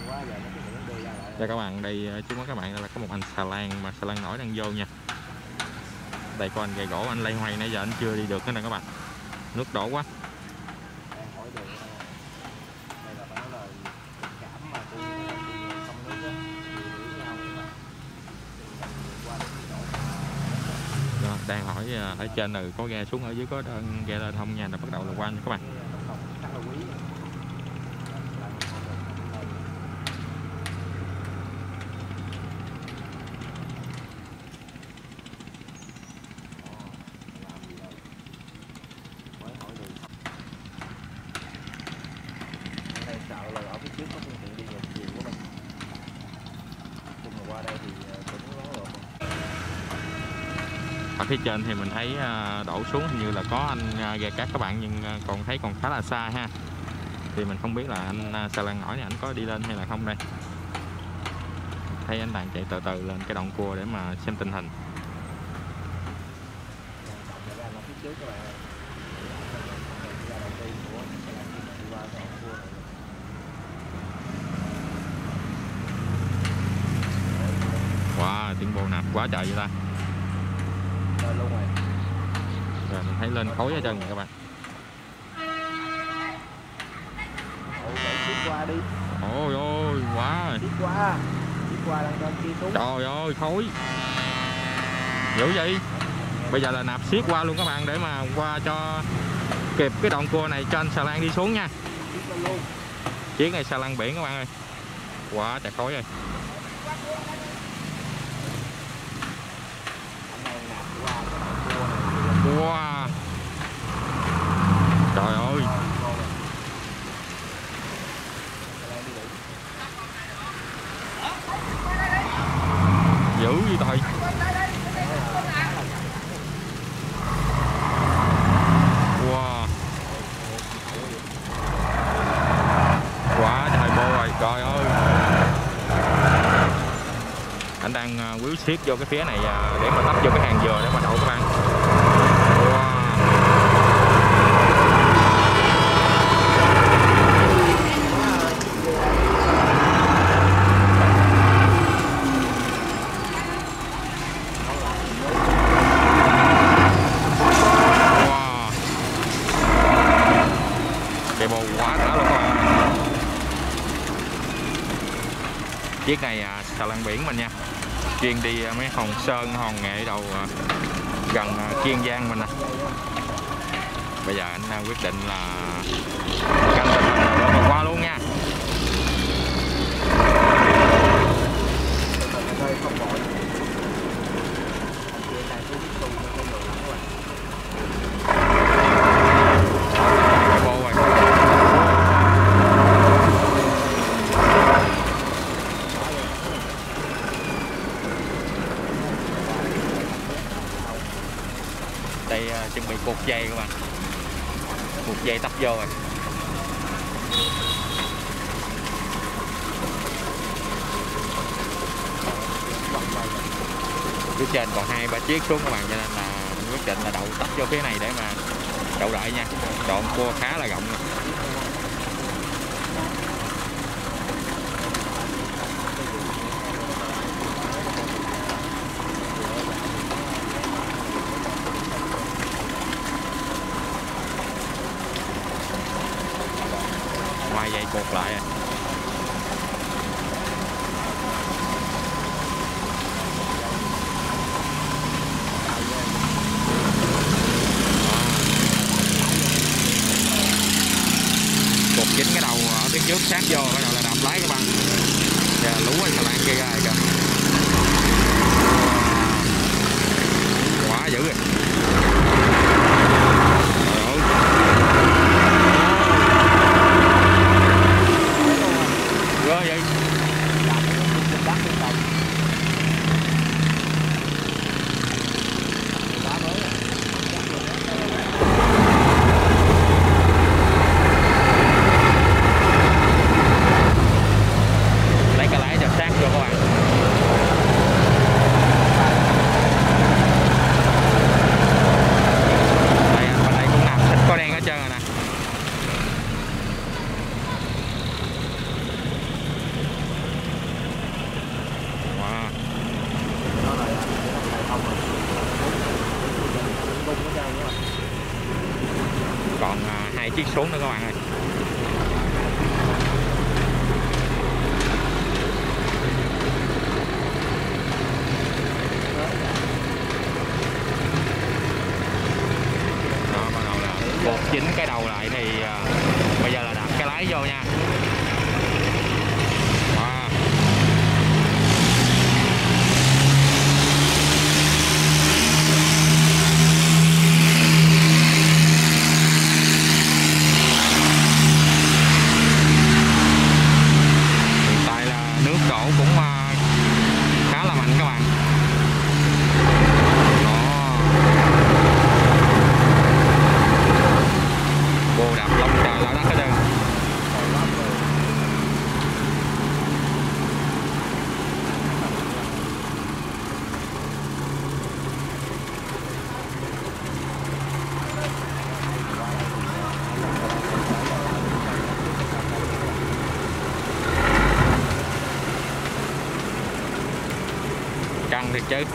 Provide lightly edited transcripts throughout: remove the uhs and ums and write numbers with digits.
Cho các bạn đây, trước mắt các bạn là có một anh xà lan mà xà lan nổi đang vô nha. Đây có anh gậy gỗ, anh lay hoay nãy giờ anh chưa đi được nữa nè các bạn. Nước đổ quá. Đó, đang hỏi ở trên là có ghe xuống, ở dưới có ghe lên không nha, là bắt đầu là qua nha các bạn. Ở phía trên thì mình thấy đổ xuống hình như là có anh ghe cát các bạn, nhưng còn thấy còn khá là xa ha. Thì mình không biết là anh xà lan nổi này anh có đi lên hay là không đây. Thấy anh đang chạy từ từ lên cái đoạn cua để mà xem tình hình. Wow, tiếng bồ nạp quá trời vậy ta. Rồi mình thấy lên khối ở chân này các bạn. Ôi ôi, quá. Trời ơi, khối dữ vậy. Bây giờ là nạp xiết qua luôn các bạn, để mà qua cho kịp cái đoạn cua này cho anh xà lan đi xuống nha. Chiếc này xà lan biển các bạn ơi. Quá trời khối rồi. Wow. Trời ơi. Dữ vậy trời. Wow. Quá trời bô rồi, trời ơi. Anh đang quýu xiết vô cái phía này để mà tấp vô cái hàng dừa để mà đậu các bạn. Chiếc này xà lan biển mình nha, chuyên đi mấy Hòn Sơn, Hòn Nghệ đầu gần Kiên Giang mình nè. Bây giờ anh quyết định là canh tình hình rồi mà qua luôn nha. Đây chuẩn bị cột dây các bạn, cột dây tấp vô rồi. Phía trên còn 2-3 chiếc xuống các bạn, cho nên là quyết định là đậu tấp vô phía này để mà đậu đợi nha. Đoạn cua khá là rộng rồi. Ngoài dây cột lại à. Cột chính cái đầu ở phía trước sát vô, cái đầu là đạp lái các bạn. Giờ lú cái xà lan kia ra rồi kìa. Quá dữ rồi. Vậy lấy cái lái cho sát vô các bạn. Wow. chiếc xuống nữa các bạn ơi. Đó, bắt đầu là buộc chính cái đầu lại thì bây giờ là đạp cái lái vô nha. Wow. Hiện tại là nước đổ cũng khá là mạnh các bạn. Vô đạp lông trời lao đất hết trơn. Căng thiệt chứ.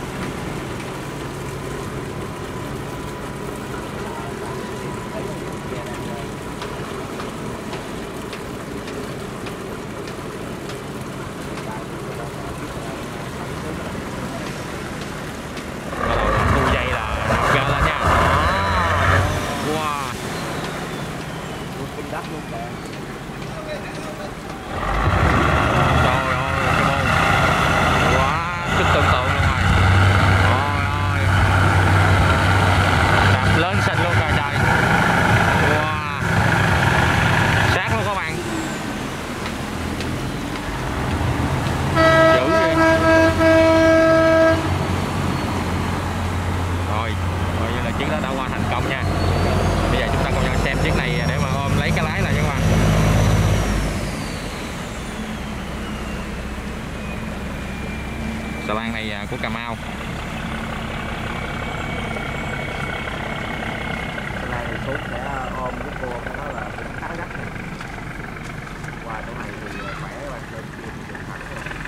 Chiếc đó đã qua thành công nha. Bây giờ chúng ta cùng nhau xem chiếc này để mà ôm lấy cái lái lại nha các bạn. Xà lan này của Cà Mau. Xà lan này xuống sẽ ôm cái cua cái đó là cũng khá gắt này. Qua chỗ này thì khỏe các bạn, lên kia thì dùng thẳng các bạn.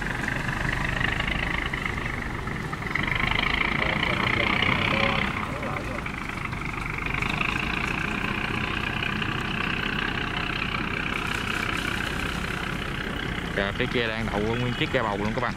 Phía kia đang đậu nguyên chiếc ke bầu luôn các bạn.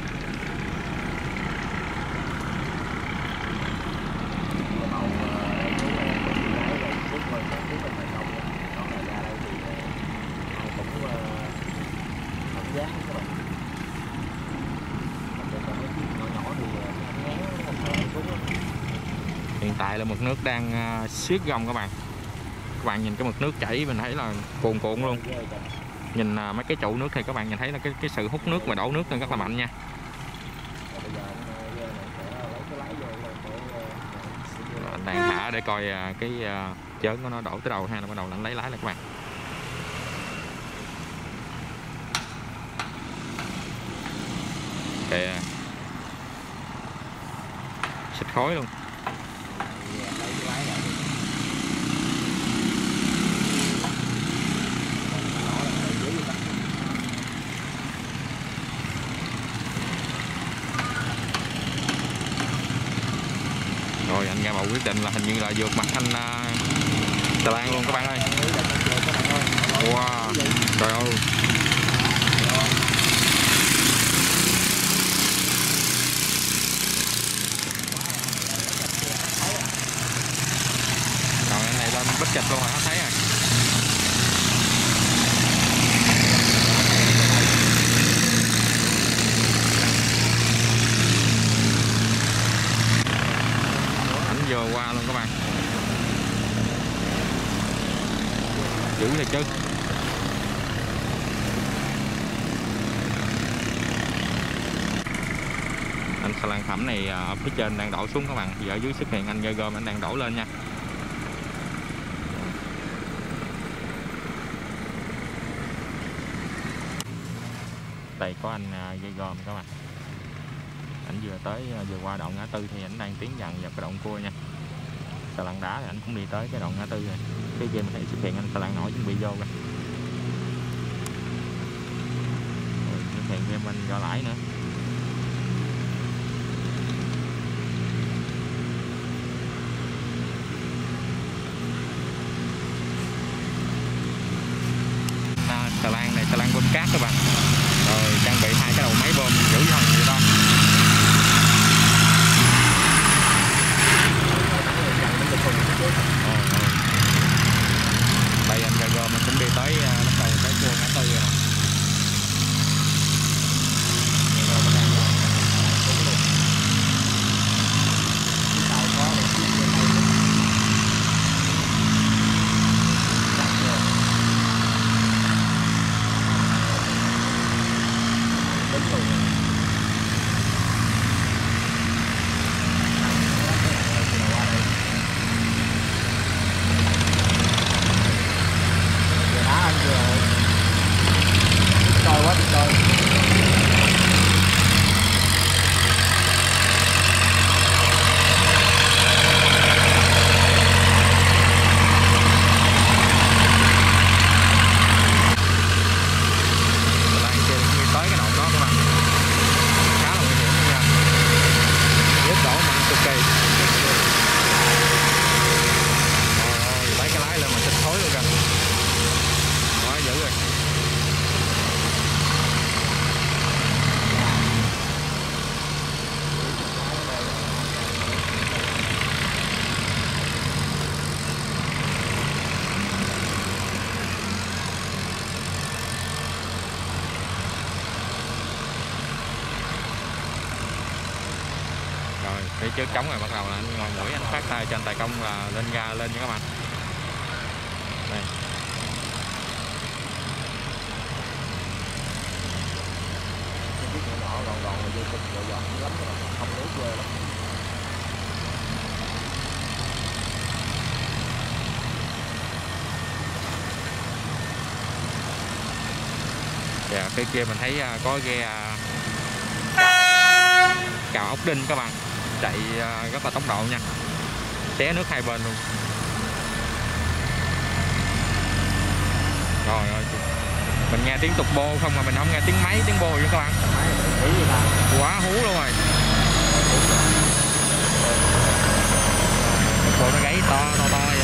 Hiện tại là mực nước đang xiết gông các bạn. Các bạn nhìn cái mực nước chảy mình thấy là cuồn cuộn luôn. Nhìn mấy cái trụ nước thì các bạn nhìn thấy là cái sự hút nước và đổ nước rất là mạnh nha. Anh đang thả để coi cái chớn của nó đổ tới đầu hay là bắt đầu anh lấy lái là các bạn. Kìa, xịt khói luôn. Rồi anh ra bầu quyết định là hình như là vượt mặt anh xà lan luôn các bạn ơi. Wow, trời ơi. Rồi anh này lên bích kịch luôn rồi, nó thấy rồi. Vừa qua luôn các bạn. Dữ này chứ. Anh xà lan thẩm này ở phía trên đang đổ xuống các bạn. Giờ ở dưới xuất hiện anh gơ gom anh đang đổ lên nha. Đây có anh dây gom các bạn. Anh vừa tới vừa qua đoạn ngã tư thì anh đang tiến dần vào cái đoạn cua nha. Xà lan đá thì anh cũng đi tới cái đoạn ngã tư rồi. Cái kia mình thấy xuất hiện anh xà lan nổi chuẩn bị vô rồi. Rồi xuất hiện thêm anh gõ lãi nữa. lan này, xà lan bơm cát các bạn. Rồi trang bị 2 cái đầu máy bơm dữ dằn vậy đó. Đây anh ra gom cũng đi tới bắt đầu tới cua ngã tư rồi nè. Phía trước trống rồi bắt đầu là anh ngồi mũi anh phát tay cho anh tài công là lên ga lên nha các bạn. Đây. Dạ, phía kia mình thấy có ghe cào ốc đinh các bạn, chạy rất là tốc độ nha, xé nước hai bên luôn. Rồi mình nghe tiếng tục bô không mà mình không nghe tiếng máy, tiếng bô vậy các bạn. Quá hú luôn rồi. Tục bô nó gáy to vậy.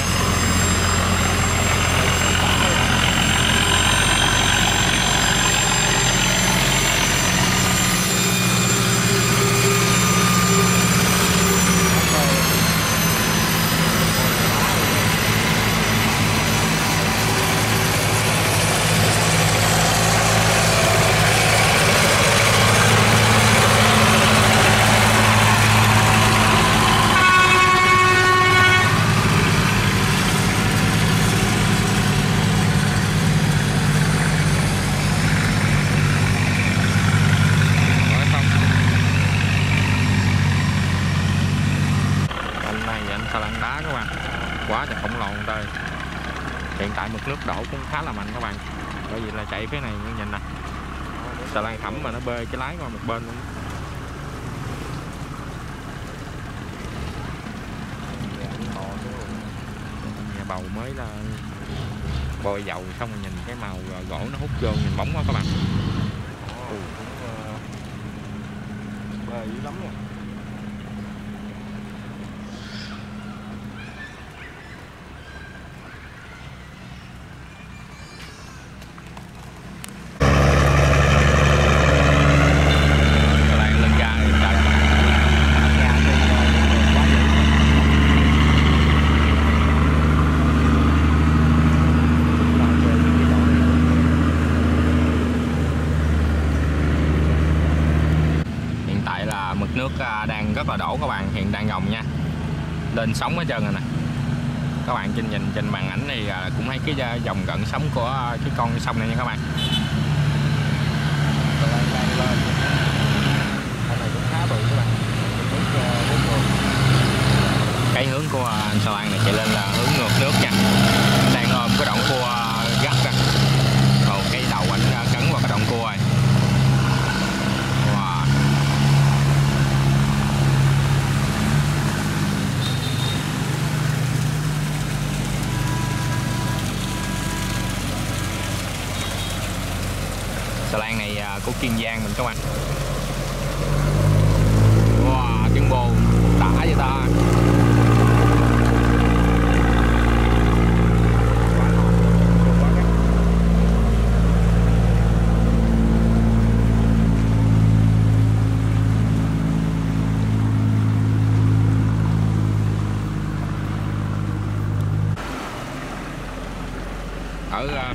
Xà lan đá các bạn, quá trời khổng lồ đây. Hiện tại mực nước đổ cũng khá là mạnh các bạn, bởi vì là chạy phía này nhìn nè, xà lan thẩm mà nó bê cái lái qua một bên luôn. Nhà bầu mới là bôi dầu xong rồi nhìn cái màu gỗ nó hút vô nhìn bóng quá các bạn. Bê dữ lắm nha. Mực nước đang rất là đổ các bạn, hiện đang gồng nha, lên sóng hết trơn rồi nè các bạn. Trên nhìn trên màn ảnh này cũng thấy cái dòng gần sóng của cái con sông này nha các bạn. Cái hướng của anh Xà Lan này chạy lên là hướng ngược nước nha, đang ôm cái đoạn cua gắt ra. Còn cái đầu anh cấn vào cái đoạn cua rồi. Wow. Xà Lan này của Kiên Giang mình các bạn. Wow, tiếng bô đã vậy ta.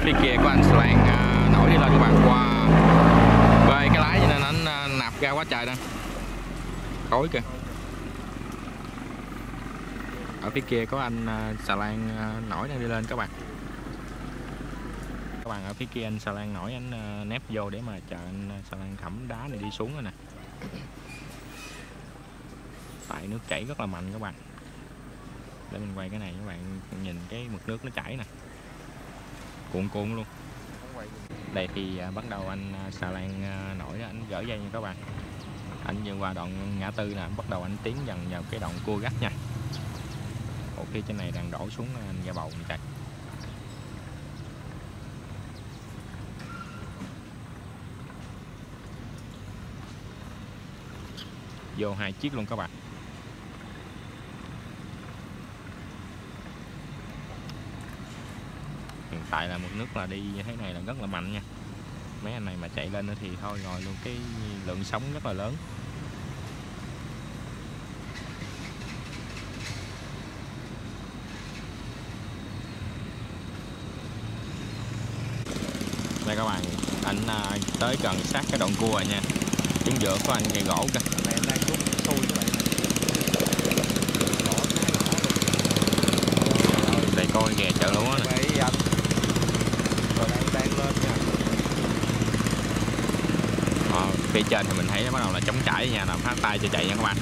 phía kia của anh Slang nổi đi lên các bạn. Qua bê cái lái cho nên anh nạp ra quá trời nè, khói kìa. Ở phía kia có anh xà lan nổi đang đi lên các bạn. Các bạn, ở phía kia anh xà lan nổi anh nép vô để mà chờ anh xà lan khẩm đá này đi xuống rồi nè. Tại nước chảy rất là mạnh các bạn. Để mình quay cái này các bạn nhìn cái mực nước nó chảy nè, cuộn cuộn luôn. Đây thì bắt đầu anh xà lan nổi anh gỡ dây nha các bạn. Anh vừa qua đoạn ngã tư nè, bắt đầu anh tiến dần vào cái đoạn cua gắt nha. Một khi trên này đang đổ xuống anh ra bầu mình chạy. Vô 2 chiếc luôn các bạn. Hiện tại là mực nước là đi như thế này là rất là mạnh nha. Mấy anh này mà chạy lên nữa thì thôi rồi luôn, cái lượng sóng rất là lớn. Đây các bạn, anh tới gần sát cái đoạn cua rồi nha. Đứng giữa của anh cây gỗ kìa. Này em đang rút xui các bạn này. Đây coi ghè chợ lúa nè. Vậy anh. Rồi đang lên nha. Phía trên thì mình thấy nó bắt đầu là chống chảy nha, làm phát tay cho chạy nha các bạn.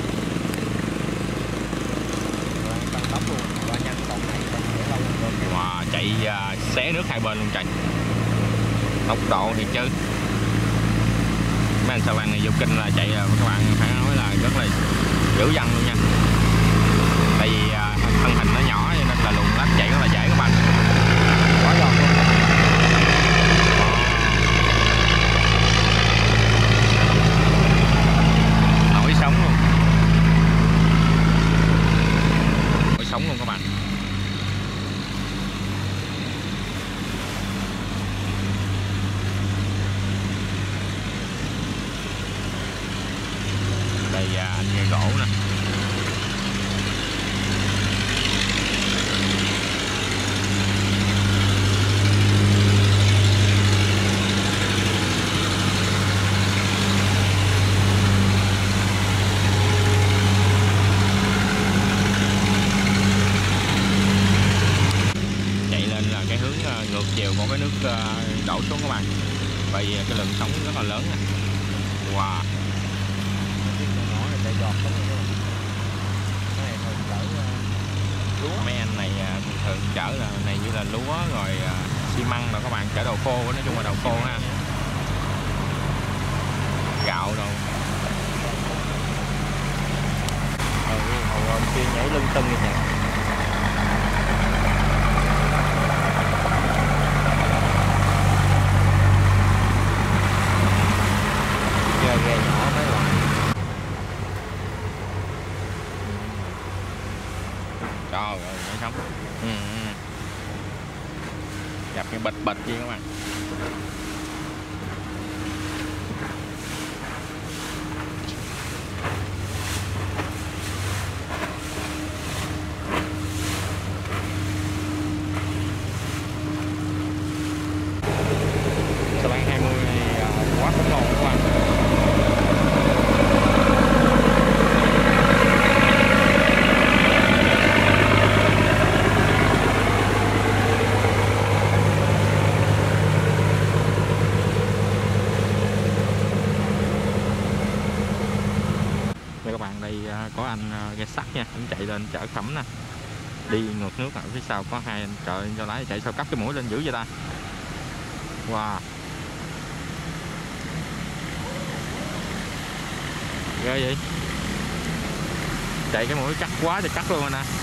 Rồi đang tăng tốc luôn. Qua nhanh đoạn này để lâu hơn. Wow, chạy xé nước hai bên luôn trời. Tốc độ thì chứ. Mấy anh xà lan này vô kinh là chạy là các bạn phải nói là rất là dữ dằn luôn nha. Tại vì thân hình nó nhỏ cho nên là luồn lách chạy rất là dễ các bạn. Quá giòn luôn. Nổi sóng luôn. Nổi sóng luôn các bạn. Đây anh nghe gỗ nè. Chạy lên là cái hướng ngược chiều của cái nước đổ xuống các bạn. Bởi vì cái lượng sóng rất là lớn nè. Wow. Chạy giọt lắm rồi. Cái này thường chở lúa. Mấy anh này thường chở là này như là lúa rồi xi măng rồi các bạn, chở đồ khô, nói chung là đồ khô ha, gạo đâu. Hồi ông kia nhảy lưng tưng như vậy. Ghe nhỏ mấy loại. Trời ơi, nhảy sóng. Gặp cái bịch bịch kia các bạn. Xà lan 20 này quá khổng lồ các bạn. Đây các bạn, đây có anh ghe sắt nha, anh chạy lên chở khẩm nè. Đi ngược nước ở phía sau có hai anh trời cho lái chạy sao cắp cái mũi lên dữ vậy ta. Wow. Ghê vậy. Chạy cái mũi cắt quá thì cắt luôn rồi nè.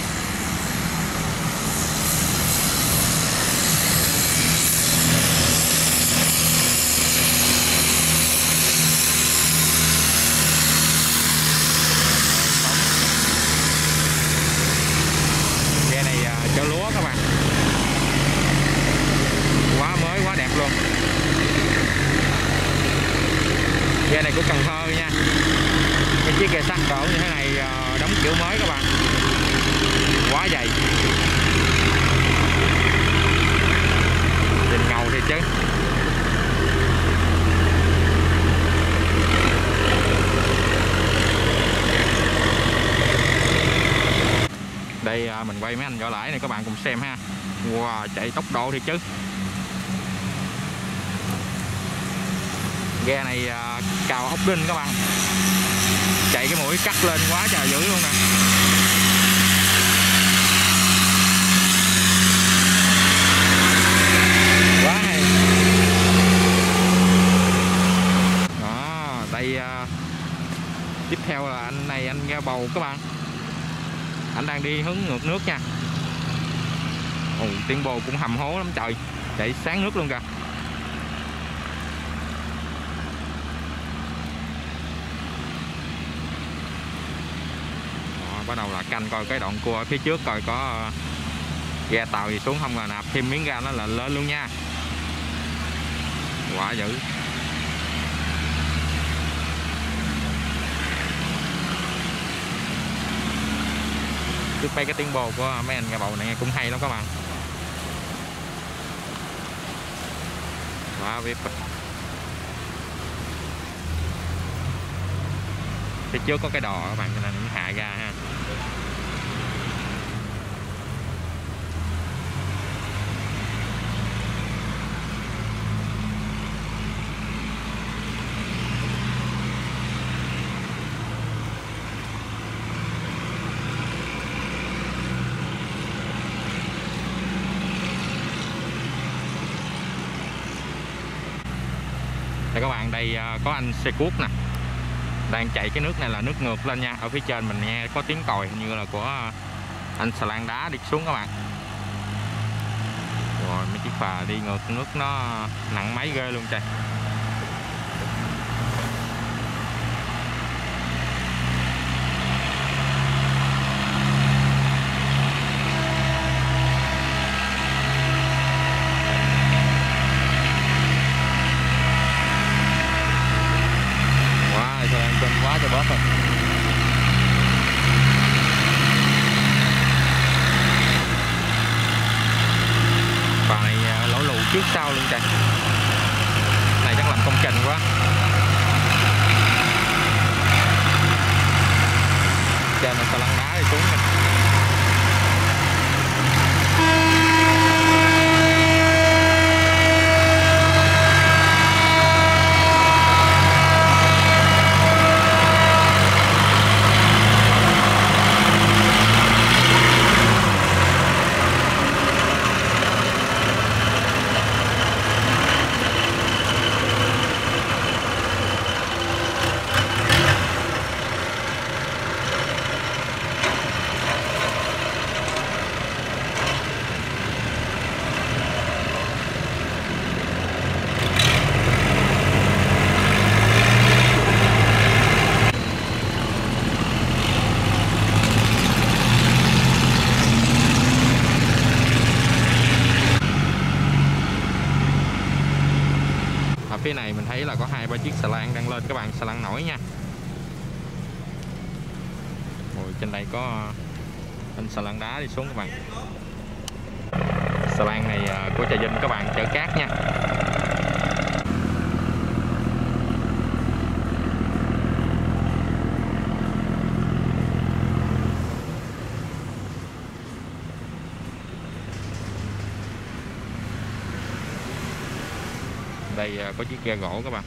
Ghe này cho lúa các bạn. Quá mới, quá đẹp luôn. Ghe này của Cần Thơ nha. Cái chiếc ghe sắt đổ như thế này đóng kiểu mới các bạn. Quá dày. nhìn ngầu thiệt chứ. Đây mình quay mấy anh vỏ lãi này các bạn cùng xem ha. Wow, chạy tốc độ thiệt chứ. Ghe này cào ốc đinh các bạn, chạy cái mũi cắt lên quá trời dữ luôn nè. Quá hay. Đó, đây tiếp theo là anh này, anh ghe bầu các bạn, anh đang đi hướng ngược nước nha. Ồ, tiếng bồ cũng hầm hố lắm trời, chạy sáng nước luôn kìa. Bắt đầu là canh coi cái đoạn cua ở phía trước coi có ghe tàu gì xuống không, là nạp thêm miếng ga nó là lên luôn nha. Quả dữ. Trước đây cái tiếng bồ của mấy anh ghe bầu này cũng hay lắm các bạn. Quá vip. Phía trước có cái đò các bạn, cho nên mình hạ ra ha. Đây các bạn, đây có anh xe cuốc nè, đang chạy cái nước này là nước ngược lên nha. Ở phía trên mình nghe có tiếng còi như là của anh xà lan đá đi xuống các bạn. Rồi mấy chiếc phà đi ngược nước nó nặng máy ghê luôn trời. Quá trời bớt rồi. Phà này lỗ lù trước sau luôn trời. Này chắc làm công trình quá. Trên là xà lan đá đi xuống nè. Phía này mình thấy là có 2-3 chiếc xà lan đang lên các bạn, xà lan nổi nha. Rồi trên đây có anh xà lan đá đi xuống các bạn. Xà lan này của Trà Vinh các bạn, chở cát nha. Đây có chiếc ghe gỗ các bạn.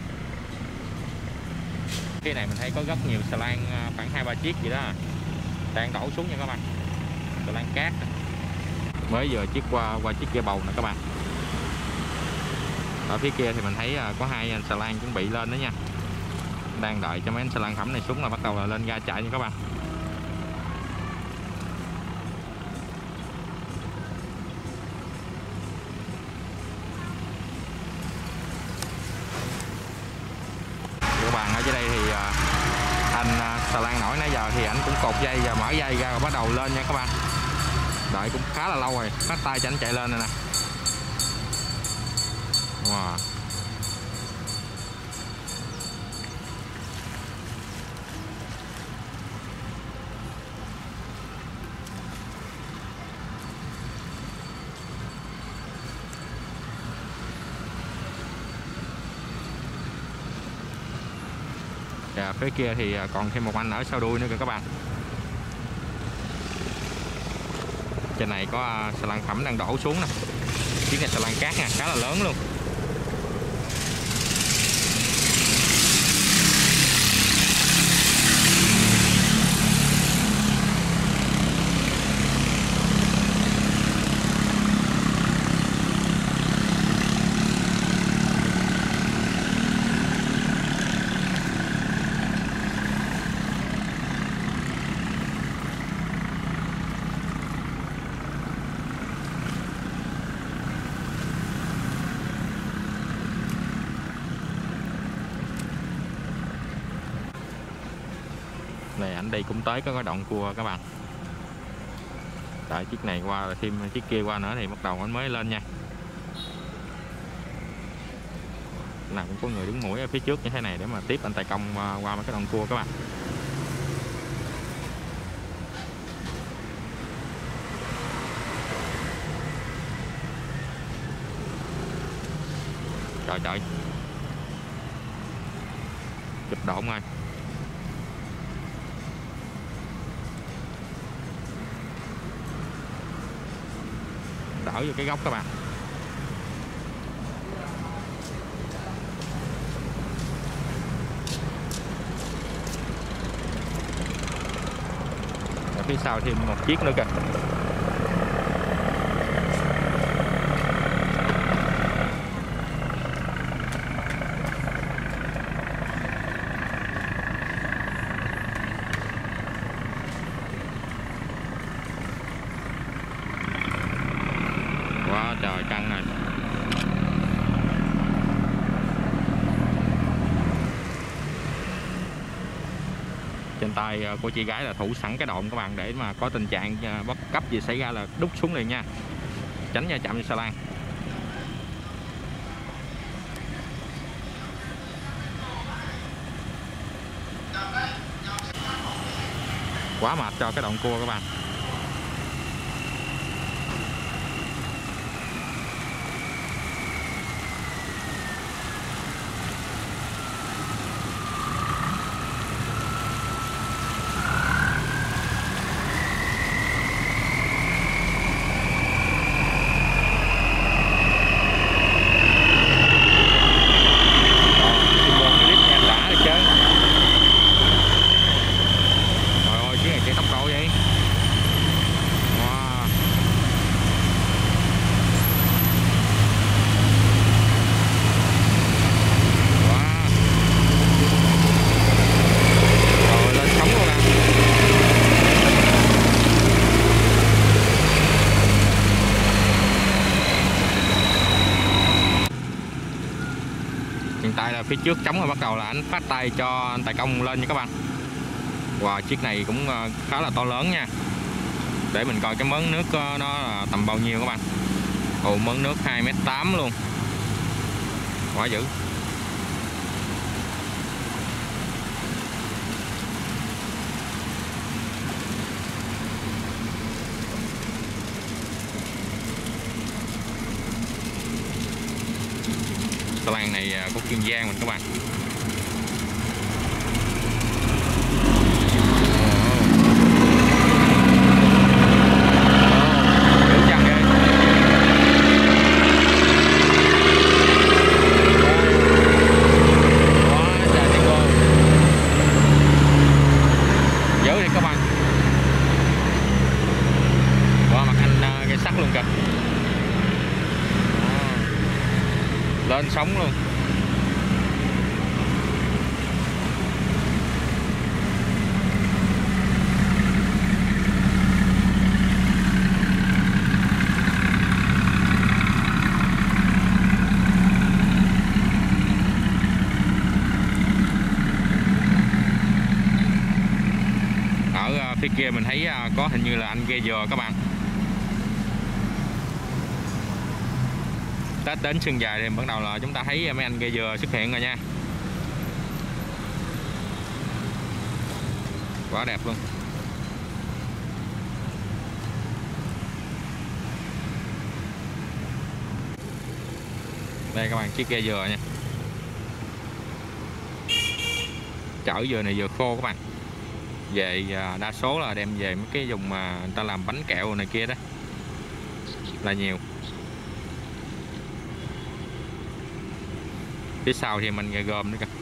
Cái này mình thấy có rất nhiều xà lan, khoảng 2-3 chiếc gì đó đang đổ xuống nha các bạn. Xà lan cát mới vừa chiếc qua chiếc ghe bầu nè các bạn. Ở phía kia thì mình thấy có 2 anh xà lan chuẩn bị lên đó nha, đang đợi cho mấy anh xà lan phẩm này xuống là bắt đầu là lên ga chạy nha các bạn. Các bạn ở dưới đây thì anh xà lan nổi nãy giờ thì anh cũng cột dây và mở dây ra rồi bắt đầu lên nha các bạn. Đợi cũng khá là lâu rồi, bắt tay cho anh chạy lên này nè. Wow. Và phía kia thì còn thêm một anh ở sau đuôi nữa kìa các bạn. Trên này có xà lan phẩm đang đổ xuống nè. Chiếc này xà lan cát nha, khá là lớn luôn. Này ảnh đi cũng tới có cái đoạn cua các bạn. Đợi chiếc này qua rồi thêm chiếc kia qua nữa thì bắt đầu anh mới lên nha. Nào cũng có người đứng mũi ở phía trước như thế này để mà tiếp anh tài công qua mấy cái đoạn cua các bạn. Trời trời, chụp độn rồi. Đỡ vô cái góc các bạn. Ở phía sau thêm một chiếc nữa kìa. Quá trời căng này. Trên tay của chị gái là thủ sẵn cái độn các bạn, để mà có tình trạng bất cấp gì xảy ra là đút xuống liền nha, tránh va chạm với xà lan. Quá mệt cho cái đoạn cua các bạn. Hiện tại là phía trước trống rồi, bắt đầu là anh phát tay cho anh tài công lên nha các bạn. Wow, chiếc này cũng khá là to lớn nha. Để mình coi cái mớn nước nó là tầm bao nhiêu các bạn. Ồ, mớn nước 2,8 m luôn. Quá dữ. Xà lan này của Kiên Giang mình các bạn. Lên sóng luôn. Ở phía kia mình thấy có hình như là anh ghe dừa các bạn. Tết đến Sơn Dài thì bắt đầu là chúng ta thấy mấy anh ghe dừa xuất hiện rồi nha. Quá đẹp luôn. Đây các bạn, chiếc ghe dừa nha. chở dừa này dừa khô các bạn. Về đa số là đem về mấy cái vùng mà người ta làm bánh kẹo này kia đó là nhiều. Phía sau thì mình ghe gom nữa kìa.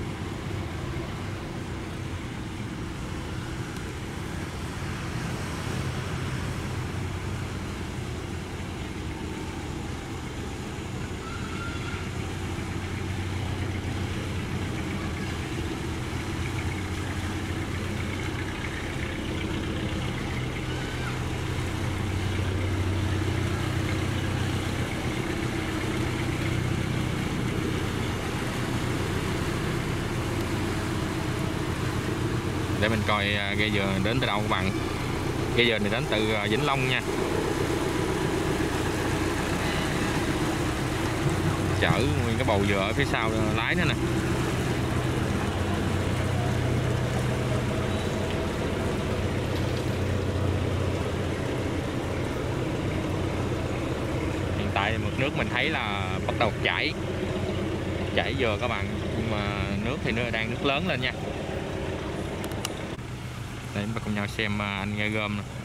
Để mình coi ghe dừa đến từ đâu các bạn. Ghe dừa này đến từ Vĩnh Long nha. Chở nguyên cái bầu dừa ở phía sau lái nữa nè. Hiện tại mực nước mình thấy là bắt đầu chảy dừa các bạn, nhưng mà nước thì nó đang nước lớn lên nha. Để chúng ta cùng nhau xem anh ghe gom nè.